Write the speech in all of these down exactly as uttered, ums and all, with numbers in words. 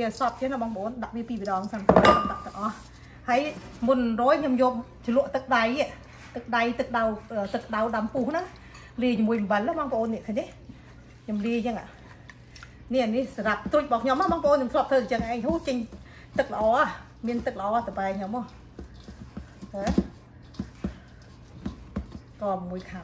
vì sọt chứ nó bằng bốn đặt vì pi bị đòn sang đặt đó thấy mùn rối nhầm nhôm chỉ lụa tức đáy tức đáy tức đầu tức đầu đầm phú nữa lì mùi bẩn lắm bằng bốn này thấy đấy nhầm lì chứ ạ nè ní sập tôi bọc nhóm bằng bốn nhầm sọt thôi chẳng anh hút trình tức ló miên tức ló tập bài nhóm không đấy còn mùi khảm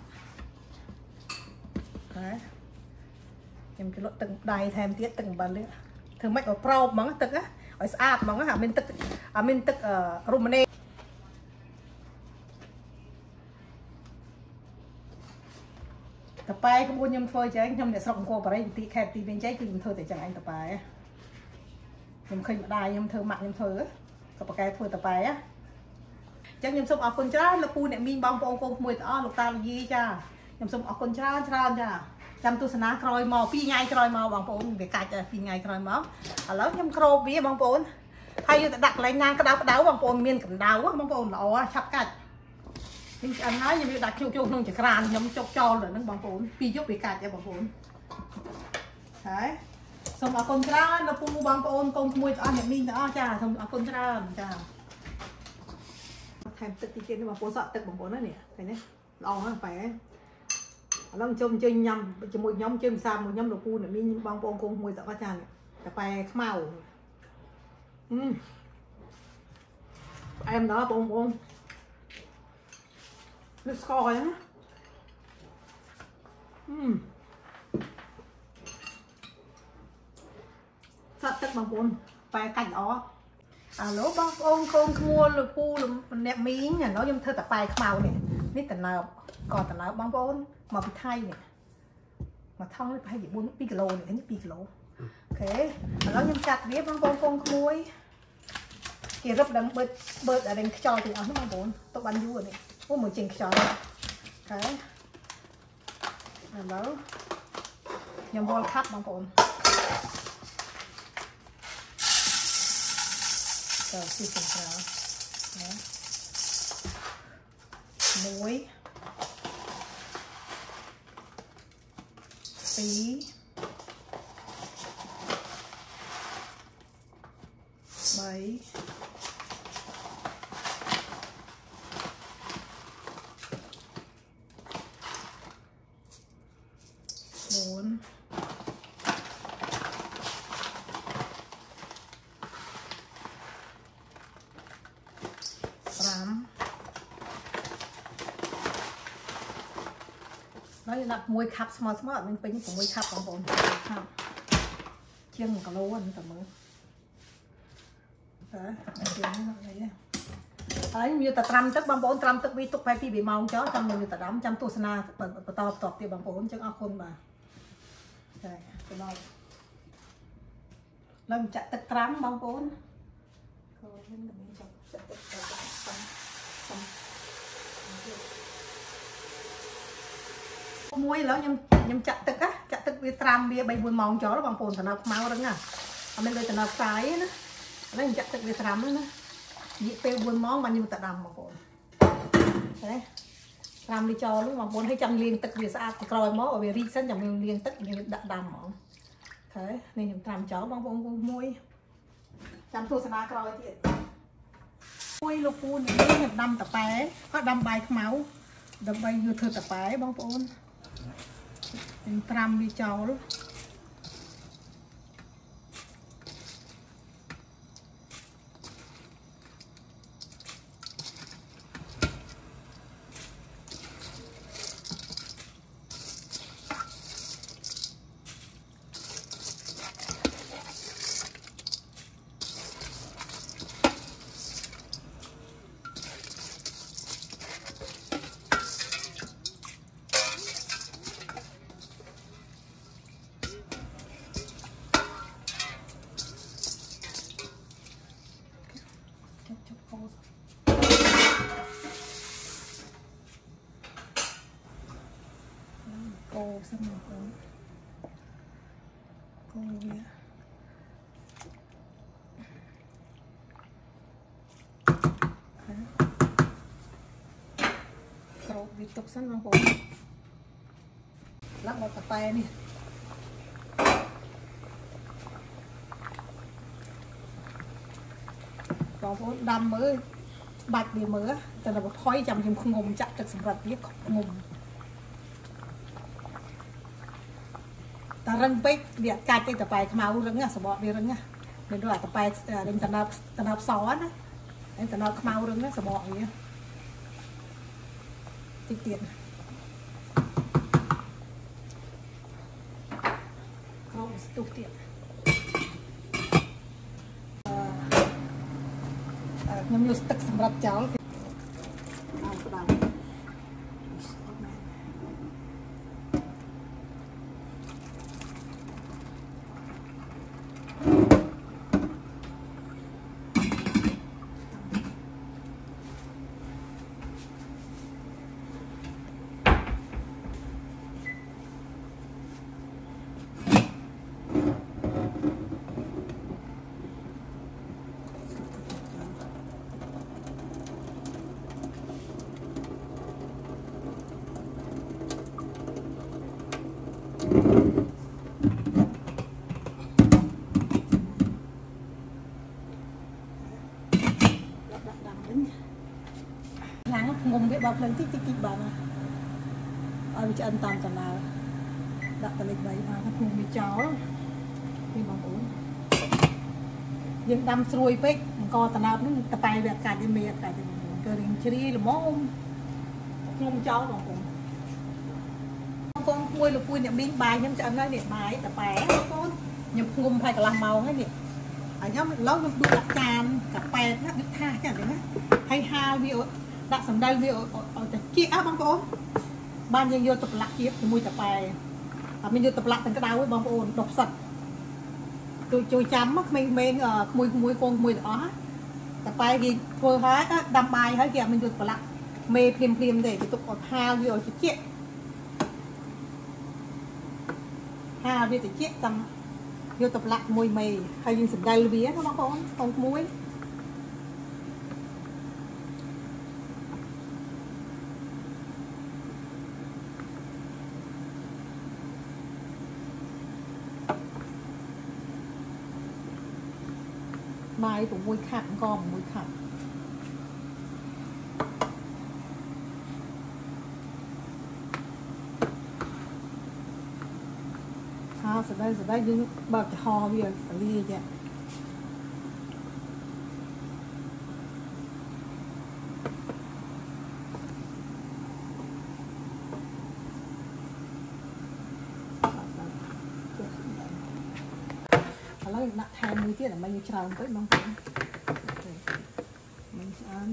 đấy em cái lộ từng đầy thêm tiết từng bẩn nữa thường mấy ở pro mắng tức á ở sạp mắng hả mình tức à mình tức ở Romania tập bài cũng muốn nhâm thôi chứ anh nhâm để xong qua vào đây tí kẹp tí bên trái thì nhâm thôi để chẳng anh tập bài nhâm khơi mà đài nhâm thơ mặt nhâm thơ á tập cái thôi tập bài á chắc nhâm xong ở con chá là pu này mình bong bong bong mùi tao lục ta là gì cha nhâm xong ở con chá chá cha chăm tu sanh khơi mò pi ngay khơi mò bằng bồn về cạch pi ngay khơi mò ở lớp nhâm khô bía bằng bồn hay đặt lại ngang cái đau cái đau bằng bồn miên cầm đau á bằng bồn lọ chắp cạch nhưng anh nói như đặt chung chung không chỉ kran nhâm chọc cho rồi nó bằng bồn pi giúp bị cạch cho bằng bồn đấy xong ở con chá nó pu bằng bồn con mui ăn những min đó cha xong ở con chá cha thèm tức tí trên mà bố sợ tức bằng bồn đó nè phải nhé lò nó phải nó chôm chơi nhầm cho một nhóm chơi sao một nhóm đồ pu này mình bong bong con mùi tao chàn cà phê màu um. Em đó bong bong nó score nhá um. Sợ tức bằng bồn phải cảnh đó à lỗ bong bong con mua đồ pu là nẹp miếng nhà nó giống thơ cà phê màu này biết tận nào còn tận nào bong bong mà bị thay này mà thông nó phải bị bốn pi kilo này đến pi kilo ok nó nhâm chặt biết bằng con con muối kia rất đắng bớt bớt ở đây cho thì ăn nó bằng bốn tôi bán du rồi này có một trình cho ok đó nhâm bol khắp bằng bốn rồi xịt vào muối tí bảy bốn tám nói là mùi khắp small small mình tính của mùi khắp bằng bồn chiên một cái lô anh tầm mới đấy đấy như ta trăm tức bằng bồn trăm tức vi tục phải bị màu chó trăm như ta đóng trăm tu sana bật to tọt thì bằng bồn chứ không khôn bà đây cái màu lâm chặt tức trăm bằng bồn muối lớn nhâm nhâm chặt tức á chặt tức với tram bia bay buồn mỏng chó nó bằng bồn thằng nào máu đứng à mình lấy thằng nào cái nó lấy chặt tức với tram đó nó dị pe buồn mỏng mà nhưng mà ta đầm bằng bồn đấy tram đi cho lúc bằng bồn hay chăm liên tức vì sao thì coi máu ở về ri sân chẳng mình liên tức thì đã đầm mỏng thế nên nhâm tram chó bằng bồn con muối chăm thu sana coi thì muối lục pu này nhâm đâm tập bé có đâm bài máu đâm bay như thưa tập bé bằng bồn tram đi cho luôn cô xong rồi cô cô kia cô bị tục xong rồi cô lắp một cà phê nè បងប្អូនដាំមើលបាច់វាមើលតែដល់ថយចាំខ្ញុំងុំចាក់ទឹកសម្រាប់វាងុំតែរឹងពេកវាកាច់ទៅតប៉ែខ្មៅរឹងណាសបកវារឹងណាមានដូចអាតប៉ែរឹងតំណើបតំណើបសណាហើយតំណើបខ្មៅរឹងណាសបកវាតិចទៀតក្រោមស្ទុះទៀតខ្ញុំយកទឹកសម្រាប់ចោលឲ្យក្តៅงมវាបោកភ្លើងតិចតិចតិចបានឲ្យវាឆ្អិនតាមកំណើដាក់តលិចបីបានពុំវាចោលពីបងប្អូនយើងដាំស្រួយពេកអង្គតណើបនេះតប៉ែវាកាច់វាមានកាច់គឺរៀងជ្រីល្មមខ្ញុំចោលបងប្អូនបងប្អូនមួយលពួយអ្នកមីងបាយខ្ញុំឆ្អិនហើយនេះបាយតប៉ែបងប្អូនខ្ញុំងុំហើយកន្លះម៉ោងហើយនេះហើយខ្ញុំឡូវខ្ញុំដួសដាក់ចានកាប៉ែណាដឹកថាចឹងណាហើយហាលវាដាក់សម្ដៅវាឲ្យតែជៀកអើបងប្អូនបានយើងយកទៅប្រឡាក់ជាតិជាមួយតប៉ែអត់មានយកទៅប្រឡាក់ទាំងក្តៅទេបងប្អូនដុសផ្សិតជួយជួយចាំក្មេងៗក្មួយក្មួយកូនក្មួយទាំងអស់តប៉ែវាធ្វើហើយដាំបាយហើយគេអត់មានយកទៅប្រឡាក់មេភ្លាមភ្លាមទេគេទុកឲ្យហាលវាឲ្យជៀកហាលវាទៅជៀកចាំយកទៅប្រឡាក់មួយមេហើយយើងសម្ដៅវាណាបងប្អូនកូនក្មួយបាយ6ខាត់ក៏6ខាត់ហាលស្ដីស្ដីយើងបើកចំហវាលាចាឥឡូវដាក់ថែមមួយទៀតដើម្បីយើងច្រើនទៅបងប្អូនមិនឆ្អិន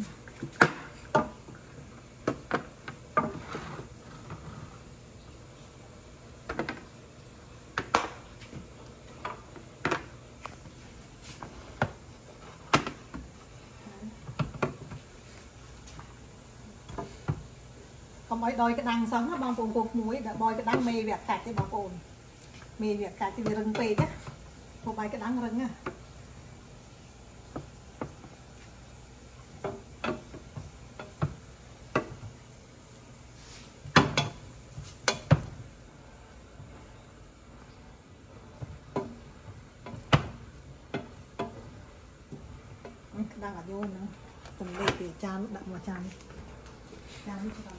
កុំឲ្យដយក្តាំងសោះណាបងប្អូនកូនមួយដែលបយក្តាំងមេវាកាច់ទេបងប្អូនមេវាកាច់ទៅវារឹងពេកណាពួកបាយក្តាំងរឹងណាក្តាំងអត់យល់ហ្នឹងទំលេពីចានដាក់មកចានចាននេះច្រើន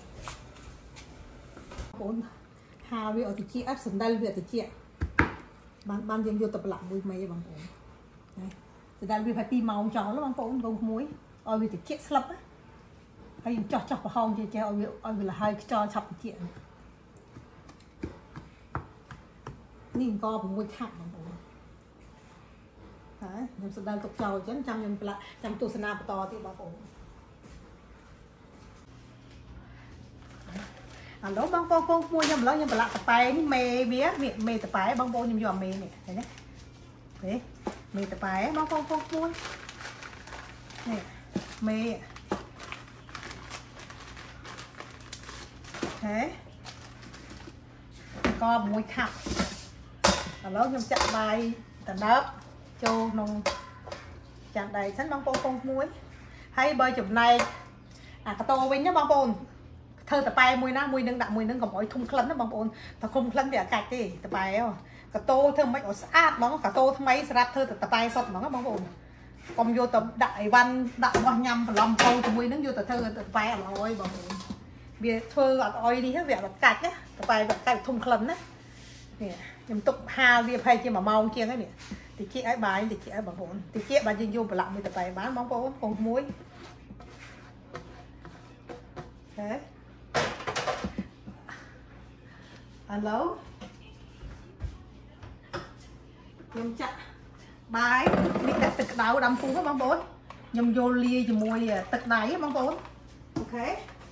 បងហាលវាឲ្យតិចអត់សណ្ដិលវាតិចបានបានយើងយកទៅប្រឡាក់មួយមេបងប្អូនណាសណ្ដិលវាប្រហែលពីរម៉ោងចោលបងប្អូនកូនមួយឲ្យវាតិចស្លឹបហើយយើងចោះចោះប្រហោងចេះចេះឲ្យវាឲ្យវាលហើយខ្យល់ឆាប់តិចនេះអង្គ6ខាត់បងប្អូនហើយខ្ញុំសណ្ដិលទុកចោលអញ្ចឹងចាំខ្ញុំប្រឡាក់ចាំទស្សនាបន្តទៀតបងប្អូនឥឡូវបងប្អូនកូនមួយខ្ញុំឥឡូវខ្ញុំប្រឡាក់តប៉ែនេះមេវាមេតប៉ែបងប្អូនខ្ញុំយកអាមេនេះឃើញទេមេតប៉ែបងប្អូនកូនមួយនេះមេហេក៏មួយខាប់ឥឡូវខ្ញុំចាក់បាយតណើបចូលក្នុងចានដៃសិនបងប្អូនកូនមួយហើយបើចំណែកអាកតោវិញណាបងប្អូនធ្វើតប៉ែមួយណាមួយនឹងដាក់មួយនឹងកុំឲ្យធំក្លិនណាបងប្អូនតែគុំក្លិនវាអាកាច់ទេតប៉ែកតោធ្វើមិនឲ្យស្អាតហ្មងកតោថ្មីសម្រាប់ធ្វើតប៉ែសុតហ្មងបងប្អូន còn vô tập đại văn đại bao nhầm lòng câu tụi mui nó vô tập thơ tập bài là ôi bảo bia thơ ở oi đi hết việc là cạch á tập bàiแบบcạch thùng khẩn á nè nhầm tục hà bia hay chi mà mau chiên ấy nè thì chị ấy bài thì chị ấy bảo hồn thì chị bạn vô và làm người tập bài bán món cô con muối thế alo nhầm chặt bài đi đặt tực đào đâm phu các món bốn nhầm vô lia cho mùi tực đáy món bốn ok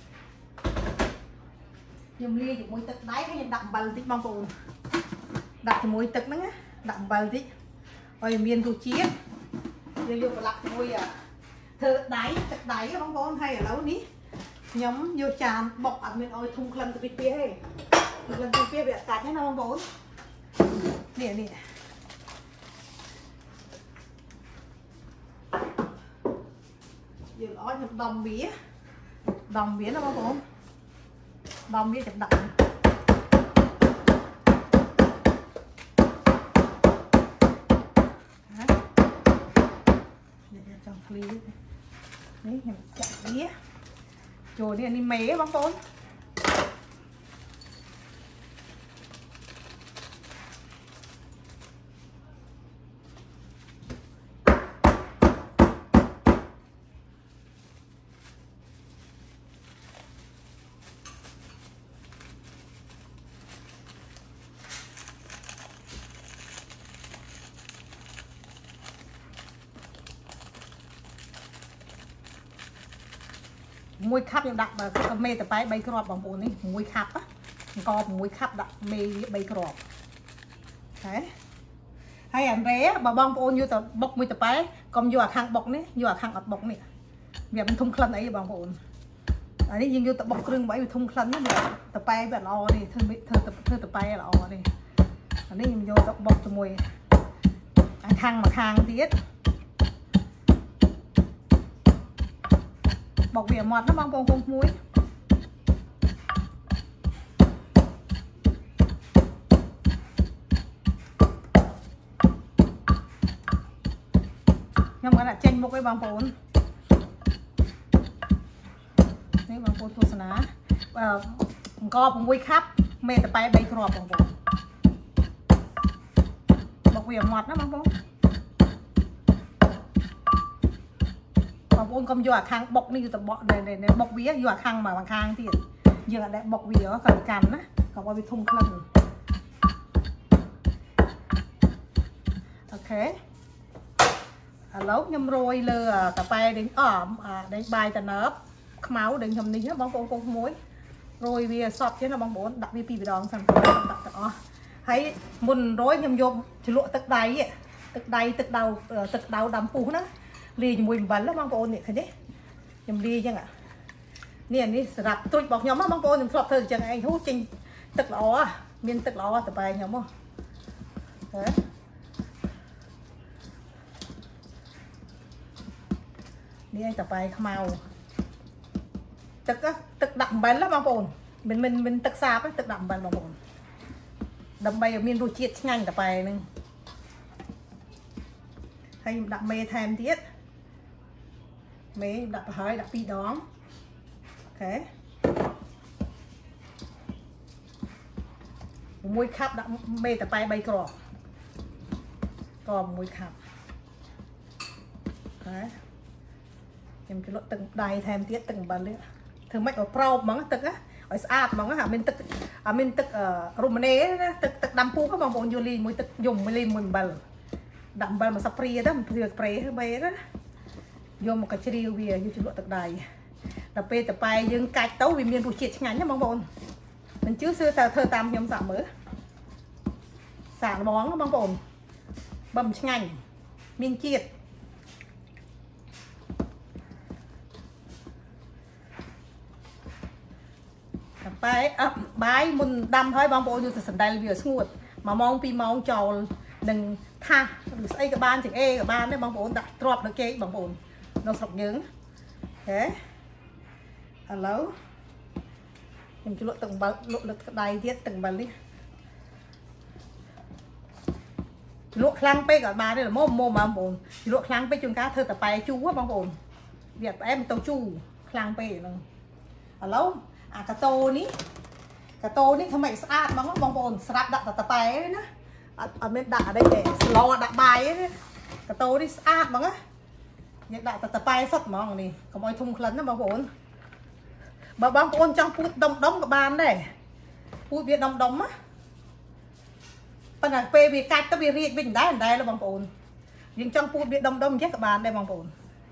nhầm lia cho mùi tực đáy cái đậm bần tí món bốn đặt cho mùi tực nữa đậm bần tí rồi miền thu chiết vô vô lặt mùi thợ đáy tực đáy món bốn hay ở lâu ní nhóm vô tràn bọc ở miền ôi thùng khăn từ phía hay lần từ phía bị cắt hết nó món bốn nè nè giờ nói nhập đồng bía đồng bía nó bao gồm đồng bía chậm đậm trong ly đấy nhập chậm bía rồi đi anh mé bóng tốn mùi khắp những đặt mà mê tập bay bay crop bằng bộ này mùi khắp á có mùi khắp đặt mê bay crop đấy hay anh bé bà bong bộ như tập bọc mùi tập bay còn vừa khăn bọc này vừa khăn ọt bọc này việc mình thung khăn ấy bằng bộ đấy nhưng như tập bọc rừng bảy thung khăn nó tập bay bạn o đi thưa thưa tập thưa tập bay là o đi anh ấy mình vô tập bọc cho mùi khăn mà khăn tiết bọc bìa mọt nó mang bông bông muối nhưng mà là chênh một cái bằng vốn đấy bằng vốn tuột ná co bằng muối khắp mê tập bay bay crop bằng vốn bọc bìa mọt nó mang bông ôn công vô khang bọc đi tập bọ này này bọc vía vô khang mà bằng khang thì giờ lại bọc vía còn cằn á còn qua bị thùng khăn ok lâu nhâm rồi lừa tập bay đến ẩm đến bài tận ớp máu đến nhầm ní bóng bóng bóng muối rồi vì sọt chứ là bóng bốn đặt vi pi đòn sang thấy mùn rối nhâm vô chỉ lụa tức đáy tức đáy tức đầu tức đầu đắm phú nữa ly mùi bẩn lắm mong cô nè thấy đấy nhầm ly chứ ạ nè đi sập tôi bọc nhóm mong cô nhầm sọt thôi chẳng anh hút trình tức ló miên tức ló tập bài nhóm không đấy đi anh tập bài màu tức á tức đậm bẩn lắm mong cô mình mình mình tức sạp ấy tức đậm bẩn mong cô đậm bay ở miên đôi chiết nhanh tập bài nè hay đậm mê thêm tiết mấy đặt hơi đặt pi đón ok mùi khắp đã mê tập bay bay cỏ còn mùi khắp đấy em cái lộ từng đầy thêm tiết từng bẩn nữa thường mấy ở pro món tức á ở áp món á mình tức à mình tức ở Romania tức tức đâm pu các món bồn yoli mùi tức dùng mùi lim mùi bẩn đậm bẩn mà sắp ria đó mình vừa pre bay đó vô một cái chiêu bìa vô chụp lụa tật đài tập pe tập bay dương cạch tấu vì miền bùi chiết ngắn nhá mong bồn mình trước xưa thơ thơ tam nhóm giảm mới xả bón mong bồn bầm ngành miền chiết tập bay bái mình đâm hơi mong bồn như sần đây bìa nguột mà mong pi mong trầu đừng tha ấy cái ban chừng e cái ban đấy mong bồn đặt drop được cái bằng bồn nó sọc nhướng thế alo mình chỉ lộ từng bật lộ lực đầy tiết từng bật đi ลวกครั้งไปกับบาได้หรือโมโมบางบนลวกครั้งไปจนกาเธอแต่ไปจูว่าบางบนเวียดแอมตัวจูครั้งไปนึงแล้วอ่ะกระโตนี้กระโตนี้ทำไมสะอาดบางบางบนสลับดักแต่ไปนะอ่ะเม็ดด่าได้แต่สลอดักใบนี่กระโตนี่สะอาดบางอะยังด่าแต่ไปสดมองนี่ขโมยทุ่งคลันนะบางบนบางบางคนจังพูดดมดมกับบานได้พูดเวียดดมดมอะปัญหาเปย์บีกัดก็บีเรียกวิ่งได้ได้แล้วบางคนยังจังพูดเวียดดมดมแค่กับบานได้บางคน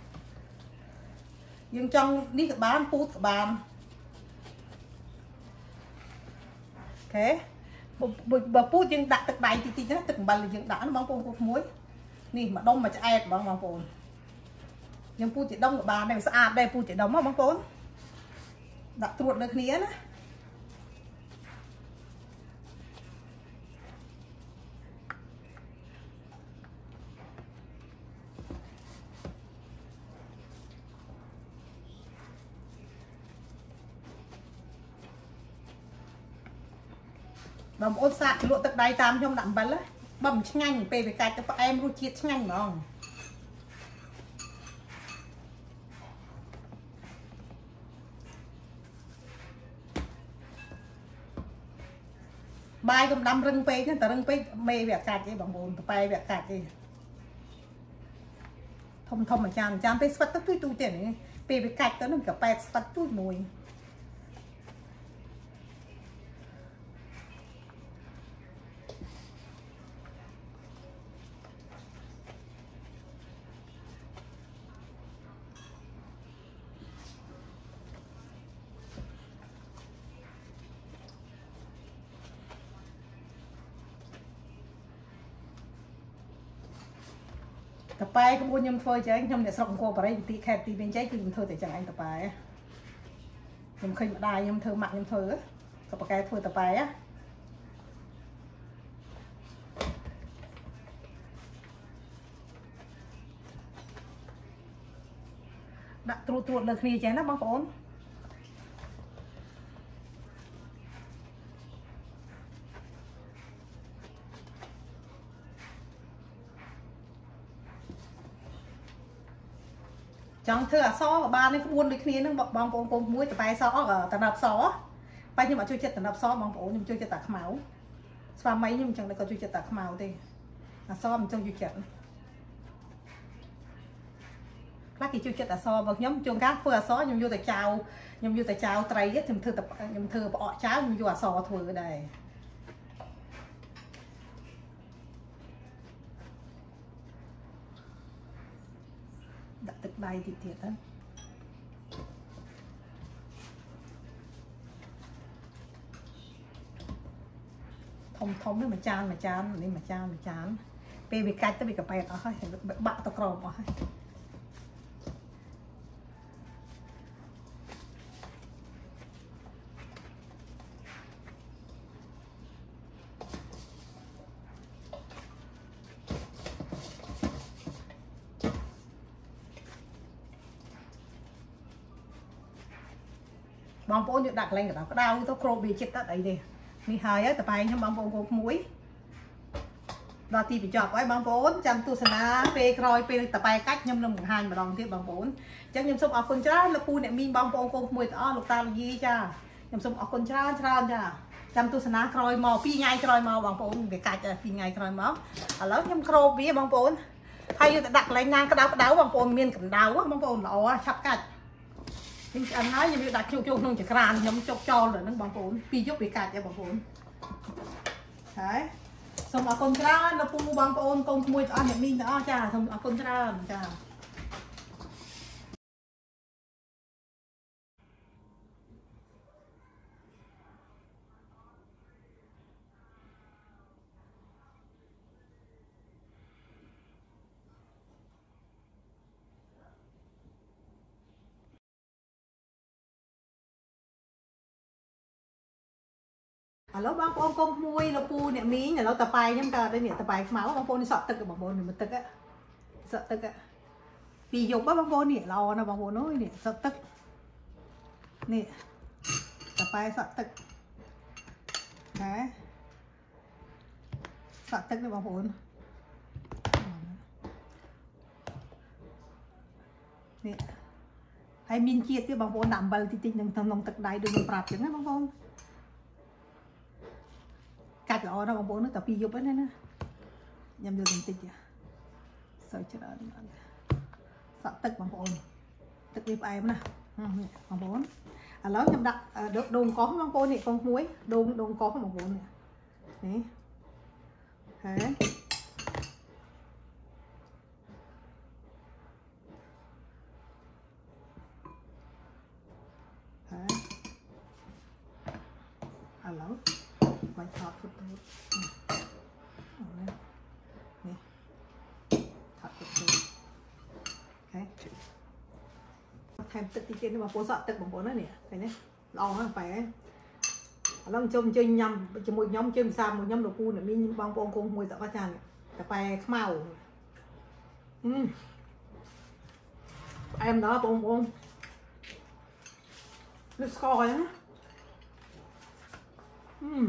ยังจังนี่กับบานพูดกับบานโอเคบพูดยังดักตึกใดจริงๆนะตึกบันเลยยังดักnóบางคนพูดมุ้ยนี่mà đông màจะแอดบางบางคนยังพูดจะดมกับบานได้สะอาดได้พูดจะดมบางคนดักตรวจเลยนี้นะบางคนสะลวดตึกใดตามช่องดำบันเลยบ่มช่างไปไปไกลแต่พอเอ็มรู้เชียดช่างน้องใบกำดำรึงไปนั่นแต่รึงไปเมย์แบบกัดยี่บางคนไปแบบกัดยี่ทมทมอาจารย์อาจารย์ไปสวัสดิ์ตุ้ยตุ้ยเจ๋งนี่ไปไปกัดตัวนึงกับไปสวัสดิ์ตุ้ยมวยต่อไปขบวนยมเฟยใจยมเนี่ยสองโกไปตีแคบตีเป็นใจคือยมเธอแต่จังอันต่อไปยมเคยมาได้ยมเธอหมักยมเธอกับปากกาเธอต่อไปอะดักตรวจตรวจเลยนี่ใจนะบางคนจังเธอซ้อกับบ้านนี่ขบวนเลยนี่นึงบางคนคนมุ้ยแต่ไปซ้อกับแต่ดับซ้อไปnhưng màช่วยจัดแต่ดับซ้อบางคนยังช่วยจัดตักเหมาสวามัยยังจังเลยก็ช่วยจัดตักเหมาดิซ้อมันจังช่วยจัดลากกี่ช่วยจัดแต่ซ้อบางย้ำจงก้าเพื่อซ้อยังอยู่แต่เจ้ายังอยู่แต่เจ้าไตรยี่ถึงเธอแต่ยังเธอปอเจ้ายังอยู่แต่ซ้อเถื่อได้ดักตึกใบติดเถียดนั้นทอมทอมนี่มาจานมาจานนี่มาจานมาจานเปย์ไปกัดจะไปกับไปเอาให้บะตะกรอบเอาให้บางคนอยู่ดักแรงกับเราก็đauตัวโครบีchết tất ấy điนี่หายแต่ไปยังบางคนกมุ้ยรอตีไปจอบไว้บางคนจำตุสนาเปย์คอยเปย์แต่ไปกัดยำลำหนึ่งหันมาลองที่บางคนจังยำส้มออกคนจ้าแล้วปูเนี่ยมีบางคนกมุ้ยต่อลูกตาลีจ้ายำส้มออกคนจ้าจ้าจ้าจำตุสนาคอยมอปีไงคอยมอบางคนเด็กกัดจะปีไงคอยมอแล้วยำโครบีบางคนให้อยู่แต่ดักแรงงานก็ดาวก็ดาวบางคนเมียนกับดาวบางคนเราชับกัดnhưng anh nói như đặt chung chung không chỉ kran nhóm chọc cho rồi nó bằng vốn pi giúp bị cạt cho bằng vốn đấy xong ở con kran nó pu bằng vốn con mui cho anh nhận minh cho cha xong ở con kran cha แล้วบางคนก็มุ้ยเราปูเนี่ยมีเนี่ยเราตะไปยังกาได้เนี่ยตะไปเมาบางคนสอดตึกกับบางคนเนี่ยมันตึกอะสอดตึกอะปีหยกว่าบางคนเนี่ยเรานะบางคนน้อยเนี่ยสอดตึกนี่ตะไปสอดตึกนะสอดตึกเนี่ยบางคน nè hay min chia tiếp bằng vốn đảm bảo thì tình đừng thằng nông tật đại đừng bạc chẳng á bằng vốn cắt lọ nó bằng vốn nó tập pi giúp ấy nè nhầm được tình à sợ chết rồi sợ tức bằng vốn tức đi em nè bằng vốn à lớn nhầm đặt đồn có bằng vốn này con muối đồn đồn có bằng vốn nè thế alo bánh thọt phút tốt nè thọt phút tốt okay. Thêm tức tí trên mà bố sợ tức bằng bố nữa nè cái này lo nó phải nó chôm chơi nhầm cho một nhóm chơi sao một nhóm đồ cu này mình bằng bông cùng mùi sợ quá chàngแต่ไปข้าวอืมem đó bông bông nó score lắmอืม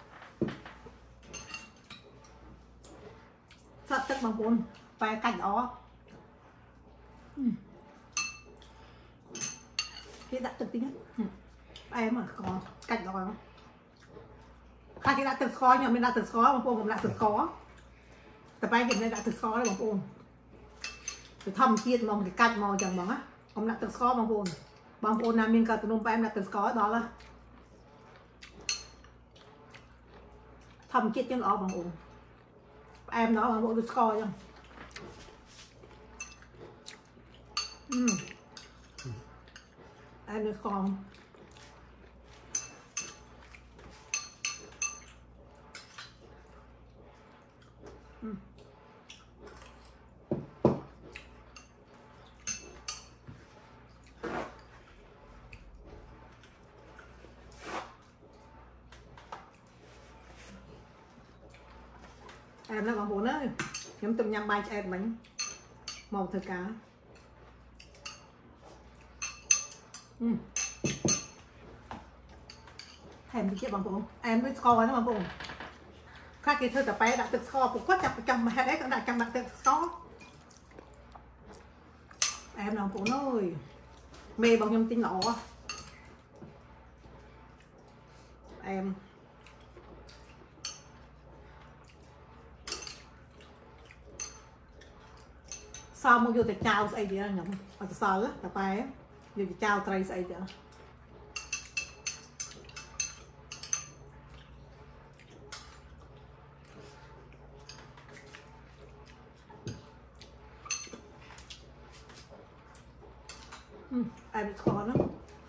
sợ tức bằng bồn phải cạnh đó uhm. Khi đã tự tính uhm. Em mà có cạnh đó không khai thì đã tự khó nhưng mình đã tự khó bằng bồn cũng đã tự khóแต่ไปเห็นในđã tự khó đấy bằng bồn thì thầm kia mong thì cạnh màu chẳng bằng á ông đã tự khó bằng bồn bằng bồn là mình cả tụi nôm em đã tự khó đó là thầm chết chân ở bằng ổn em đó bằng bộ được coi không ừ. Em được còn ừ. Em nó bằng bún ơi nhóm tùm nhằm bài cho em bánh màu thịt cá ừ. Thèm thì chết bằng bún em mới score nó bằng bún khác kia thôi tập bé đã tự score cũng có chặt chăm hai đấy cũng đã chăm đặt tự score em làm bún ơi mê bằng nhâm tinh lọ em sao mà vô thì chào xây đi nhầm ở sao á tập bài á vô thì chào trai xây đi ừ, em khó lắm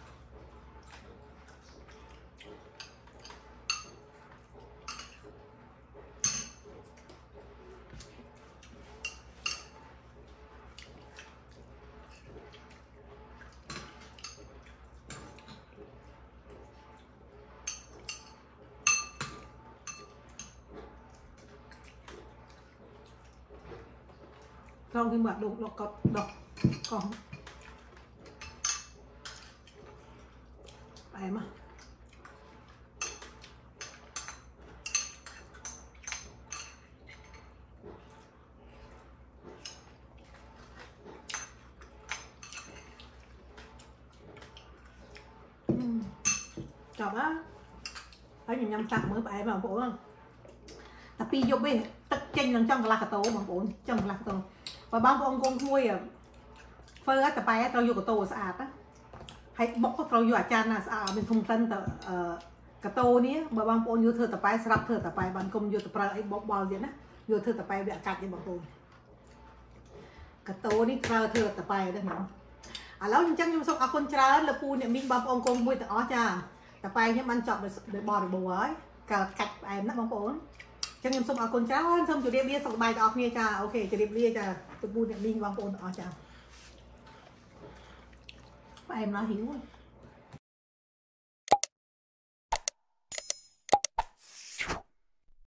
không khi mà đục đục đục đục còn em à chọc á thấy nhìn nhâm sạc mới bà em vào bộ không tapi vô bên tất chân lần trong là cái tổ bằng bốn trong là cái tổ và bao ông con nuôi à phơi á tập bài tao vô cái tô sạch á hay bóc có tao vô à chan là sạch bên thông tin tờ cái tô ní bởi bao ông vô thưa tập bài sắp thưa tập bài bạn công vô tập bài bóc bao gì á vô thưa tập bài bị cắt như bằng bốn cái tô ní thưa thưa tập bài đó nhở à lâu chắc nhưng xong à con trai là pu này mình bao ông con nuôi tao cha tập bài nhưng ăn chọn để bò để bò ấy cả cắt em nó bằng bốn chẳng em xong ở con cháu xong chủ điểm bia xong bài đọc nghe cha ok chủ điểm bia cha tôi buồn điện linh vang ôn ở cha em nói hiểu